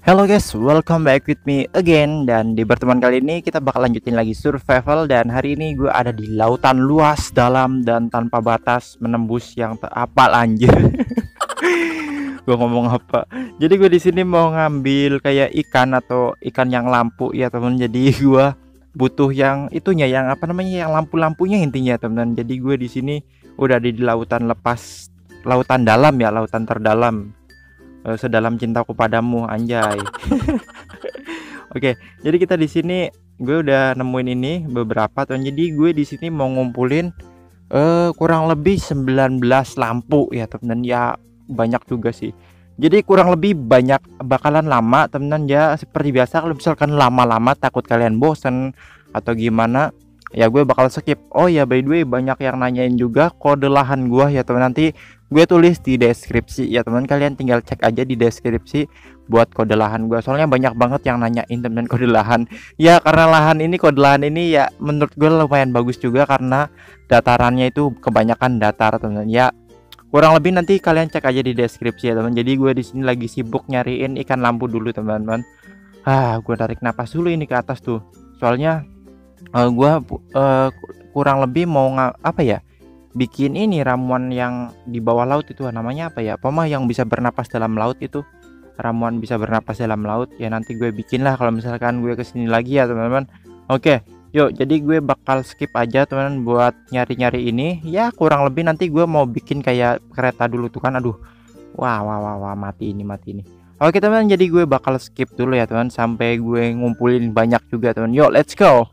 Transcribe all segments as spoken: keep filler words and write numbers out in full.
Hello guys, welcome back with me again. Dan di pertemuan kali ini kita bakal lanjutin lagi survival. Dan hari ini gue ada di lautan luas, dalam dan tanpa batas, menembus yang tak apa anjir. Gue ngomong apa? Jadi gue di sini mau ngambil kayak ikan atau ikan yang lampu ya teman. Jadi gue butuh yang itunya, yang apa namanya, yang lampu-lampunya intinya teman. Jadi gue di sini udah di lautan lepas, lautan dalam ya, lautan terdalam. Eh, sedalam cintaku padamu, anjay. Oke, jadi kita di sini gue udah nemuin ini beberapa tuh. Jadi gue di sini mau ngumpulin eh kurang lebih sembilan belas lampu ya teman, ya banyak juga sih. Jadi kurang lebih banyak bakalan lama teman ya, seperti biasa kalau misalkan lama-lama takut kalian bosen atau gimana ya gue bakal skip. Oh ya, by the way, banyak yang nanyain juga kode lahan gua ya teman, nanti gue tulis di deskripsi ya teman, kalian tinggal cek aja di deskripsi buat kode lahan gua, soalnya banyak banget yang nanyain teman kode lahan ya. Karena lahan ini, kode lahan ini ya menurut gue lumayan bagus juga karena datarannya itu kebanyakan datar teman ya. Kurang lebih nanti kalian cek aja di deskripsi ya teman. Jadi gue di sini lagi sibuk nyariin ikan lampu dulu teman-teman. Ah, gue tarik napas dulu ini ke atas tuh, soalnya uh, gue uh, kurang lebih mau nga- apa ya, bikin ini ramuan yang di bawah laut itu namanya apa ya, pemah yang bisa bernapas dalam laut itu, ramuan bisa bernapas dalam laut ya. Nanti gue bikin lah kalau misalkan gue kesini lagi ya teman-teman. Oke, yuk, jadi gue bakal skip aja teman buat nyari-nyari ini ya. Kurang lebih nanti gue mau bikin kayak kereta dulu tuh kan. Aduh, wah wah wah, wah mati ini mati ini. Oke teman, jadi gue bakal skip dulu ya teman sampai gue ngumpulin banyak juga teman. Yuk, let's go.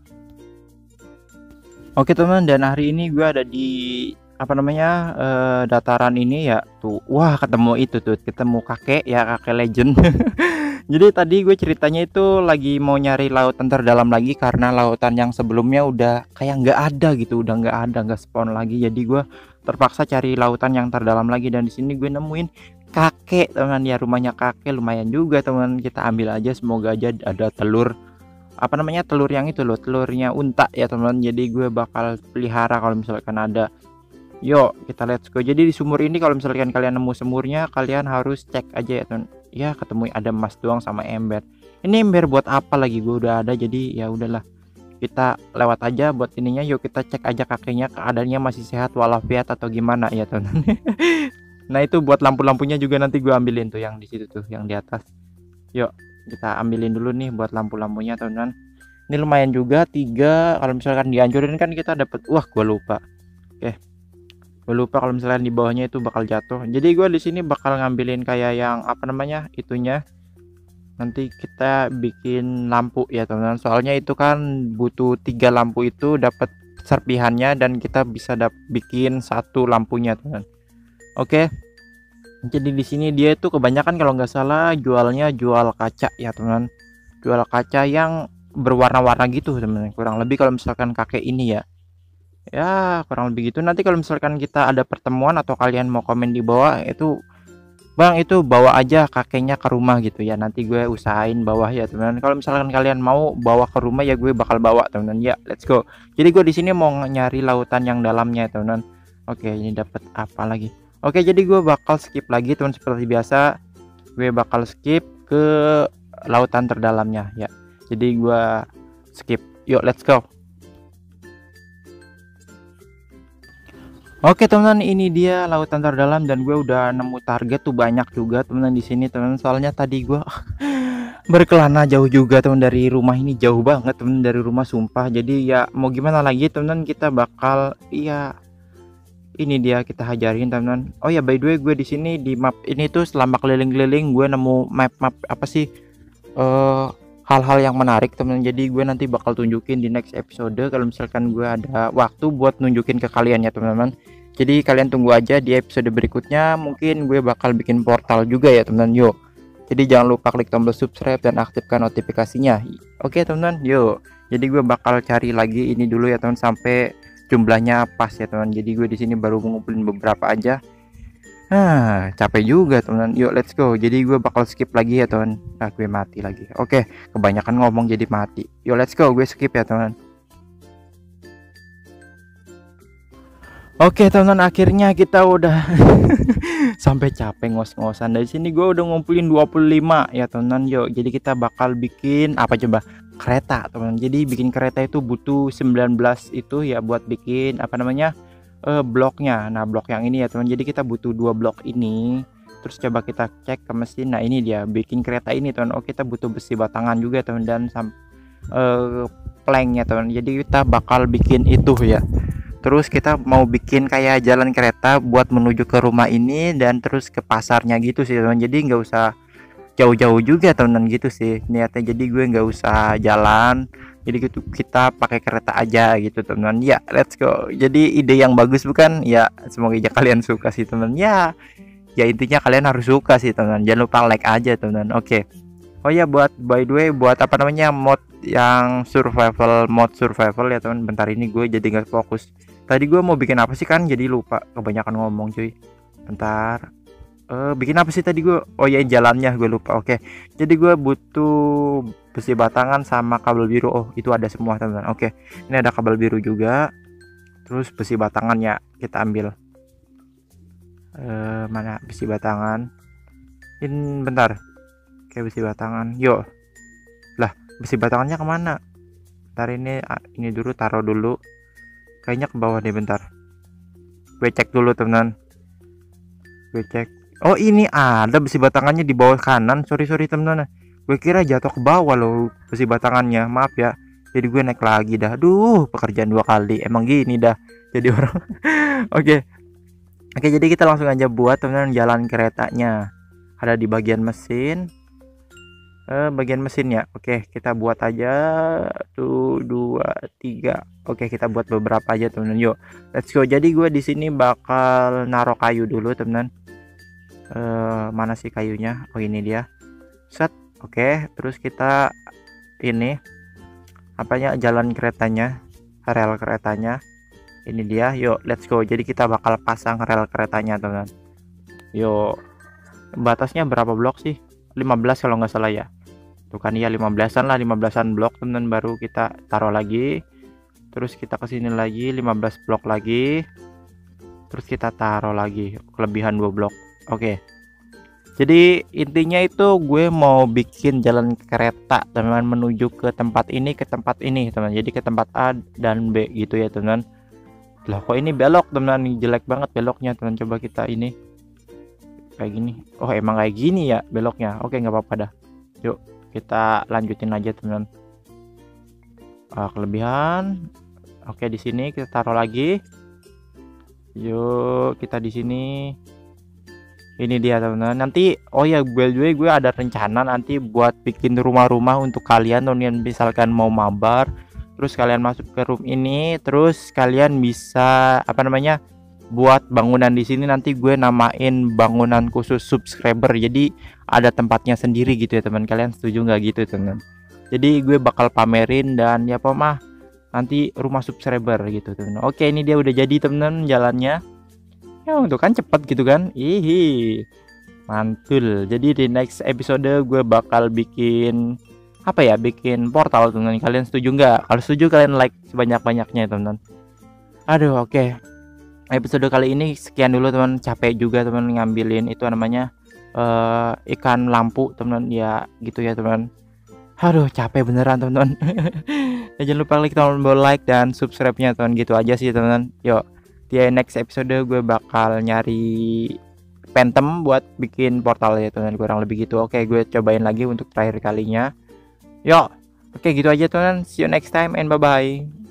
Oke teman, dan hari ini gue ada di apa namanya, eh, dataran ini ya tuh. Wah, ketemu itu tuh, ketemu kakek ya, kakek legend. Jadi tadi gue ceritanya itu lagi mau nyari lautan terdalam lagi karena lautan yang sebelumnya udah kayak nggak ada gitu, udah nggak ada, nggak spawn lagi. Jadi gue terpaksa cari lautan yang terdalam lagi, dan di sini gue nemuin kakek teman ya, rumahnya kakek lumayan juga teman. Kita ambil aja, semoga aja ada telur, apa namanya, telur yang itu loh, telurnya unta ya teman. Jadi gue bakal pelihara kalau misalkan ada. Yuk kita let's go. Jadi di sumur ini kalau misalkan kalian nemu semurnya, kalian harus cek aja ya teman. Ya ketemu ada emas doang sama ember. Ini ember buat apa lagi, gue udah ada, jadi ya udahlah, kita lewat aja buat ininya. Yuk kita cek aja kakeknya keadaannya masih sehat walafiat atau gimana ya teman. Nah itu buat lampu-lampunya juga nanti gue ambilin tuh yang di situ tuh, yang di atas. Yuk kita ambilin dulu nih buat lampu-lampunya teman-teman. Ini lumayan juga tiga, kalau misalkan dihancurin kan kita dapat, wah gue lupa. Oke, gue lupa kalau misalkan di bawahnya itu bakal jatuh. Jadi gue di sini bakal ngambilin kayak yang apa namanya itunya, nanti kita bikin lampu ya teman-teman. Soalnya itu kan butuh tiga lampu itu dapat serpihannya, dan kita bisa dap bikin satu lampunya teman. Oke, jadi di sini dia itu kebanyakan kalau nggak salah jualnya jual kaca ya teman, jual kaca yang berwarna-warna gitu teman. Kurang lebih kalau misalkan kakek ini ya, ya kurang lebih gitu. Nanti kalau misalkan kita ada pertemuan atau kalian mau komen di bawah itu, bang itu bawa aja kakeknya ke rumah gitu ya, nanti gue usahain bawah ya teman. Kalau misalkan kalian mau bawa ke rumah ya gue bakal bawa teman ya. Let's go. Jadi gue di sini mau nyari lautan yang dalamnya teman. Oke, ini dapat apa lagi? Oke, jadi gue bakal skip lagi teman, seperti biasa gue bakal skip ke lautan terdalamnya ya. Jadi gue skip. Yuk let's go. Oke teman, ini dia lautan terdalam, dan gue udah nemu target tuh banyak juga teman di sini teman. Soalnya tadi gue berkelana jauh juga teman dari rumah ini, jauh banget teman dari rumah sumpah. Jadi ya mau gimana lagi teman, kita bakal iya, ini dia kita hajarin teman. Oh ya, by the way, gue di sini di map ini tuh selama keliling-keliling gue nemu map-map apa sih, eh hal-hal yang menarik teman. Jadi gue nanti bakal tunjukin di next episode kalau misalkan gue ada waktu buat nunjukin ke kalian ya teman-teman. Jadi kalian tunggu aja di episode berikutnya, mungkin gue bakal bikin portal juga ya teman-teman. Yuk, jadi jangan lupa klik tombol subscribe dan aktifkan notifikasinya. Oke teman-teman, yuk. Jadi gue bakal cari lagi ini dulu ya teman sampai jumlahnya pas ya teman. Jadi gue di sini baru mengumpulin beberapa aja. Ah, capek juga teman. Yuk let's go. Jadi gue bakal skip lagi ya teman. Ah, gue mati lagi. Oke, kebanyakan ngomong jadi mati. Yuk let's go, gue skip ya teman. Oke teman-teman, akhirnya kita udah sampai capek ngos-ngosan. Dari sini gue udah ngumpulin dua puluh lima ya teman-teman. Yuk, jadi kita bakal bikin apa coba? Kereta teman-teman. Jadi bikin kereta itu butuh sembilan belas itu ya buat bikin apa namanya? Eh, bloknya. Nah, blok yang ini ya teman. Jadi kita butuh dua blok ini. Terus coba kita cek ke mesin. Nah, ini dia bikin kereta ini teman. Oh, kita butuh besi batangan juga teman, dan sam eh, planknya teman. Jadi kita bakal bikin itu ya. Terus kita mau bikin kayak jalan kereta buat menuju ke rumah ini dan terus ke pasarnya gitu sih teman. Jadi nggak usah jauh-jauh juga teman gitu sih niatnya. Jadi gue nggak usah jalan. Jadi gitu kita pakai kereta aja gitu teman. Ya, let's go. Jadi ide yang bagus bukan? Ya, semoga aja kalian suka sih teman. Ya, ya intinya kalian harus suka sih teman. Jangan lupa like aja teman. Oke. Oh ya, buat by the way buat apa namanya mod yang survival, mod survival ya teman. Bentar, ini gue jadi nggak fokus. Tadi gue mau bikin apa sih kan jadi lupa, kebanyakan ngomong cuy. Bentar. Eh bikin apa sih tadi gue? Oh ya, jalannya gue lupa. Oke. Jadi gue butuh besi batangan sama kabel biru. Oh, itu ada semua teman-teman. Oke. Ini ada kabel biru juga. Terus besi batangannya kita ambil. Eh mana besi batangan? Ini bentar. Oke, besi batangan. Yuk. Lah, besi batangannya kemana? Bentar, ini ini dulu, taruh dulu. Kayaknya ke bawah deh, bentar. Gue cek dulu teman. Gue cek. Oh, ini ada besi batangannya di bawah kanan. Sorry sorry teman-teman. Gue kira jatuh ke bawah loh besi batangannya. Maaf ya. Jadi gue naik lagi dah. Aduh, pekerjaan dua kali. Emang gini dah. Jadi orang. Oke. Oke, jadi kita langsung aja buat teman-teman jalan keretanya. Ada di bagian mesin. Eh, bagian mesin ya. Oke, kita buat aja tuh dua tiga. Oke, kita buat beberapa aja teman-teman. Yuk, let's go. Jadi gue di sini bakal naruh kayu dulu teman-teman. Eh, mana sih kayunya? Oh, ini dia. Set. Oke, terus kita ini apanya, jalan keretanya, rel keretanya. Ini dia. Yuk, let's go. Jadi kita bakal pasang rel keretanya teman-teman. Yuk. Batasnya berapa blok sih? lima belas kalau nggak salah ya. Tuh kan, ya lima belasan lah, lima belasan blok teman, baru kita taruh lagi. Terus kita kesini lagi lima belas blok lagi. Terus kita taruh lagi kelebihan dua blok. Oke. Jadi intinya itu gue mau bikin jalan kereta teman, menuju ke tempat ini ke tempat ini teman. Jadi ke tempat A dan B gitu ya teman. Lah kok ini belok teman, jelek banget beloknya teman. Coba kita ini kayak gini. Oh, emang kayak gini ya beloknya. Oke, nggak apa-apa dah. Yuk kita lanjutin aja teman. Uh, kelebihan. Oke, di sini kita taruh lagi. Yuk kita di sini. Ini dia teman-teman. Nanti oh ya, gue gue gue ada rencana nanti buat bikin rumah-rumah untuk kalian teman. Misalkan mau mabar, terus kalian masuk ke room ini, terus kalian bisa apa namanya, buat bangunan di sini. Nanti gue namain bangunan khusus subscriber. Jadi ada tempatnya sendiri gitu ya teman. Kalian setuju nggak gitu teman? Jadi gue bakal pamerin dan ya mah nanti rumah subscriber gitu teman. Oke, ini dia udah jadi teman jalannya. Ya untuk kan cepet gitu kan. Ihi, mantul. Jadi di next episode gue bakal bikin apa ya, bikin portal teman. Kalian setuju nggak? Kalau setuju kalian like sebanyak-banyaknya teman. Aduh, oke. Okay. Episode kali ini sekian dulu teman. Capek juga teman ngambilin itu namanya uh, ikan lampu teman ya gitu ya teman. Aduh, capek beneran teman. Jangan lupa klik tombol like dan subscribe-nya teman. Gitu aja sih teman. Yuk, di next episode gue bakal nyari Phantom buat bikin portal ya teman, kurang lebih gitu. Oke, gue cobain lagi untuk terakhir kalinya. Yuk, oke gitu aja teman. See you next time and bye bye.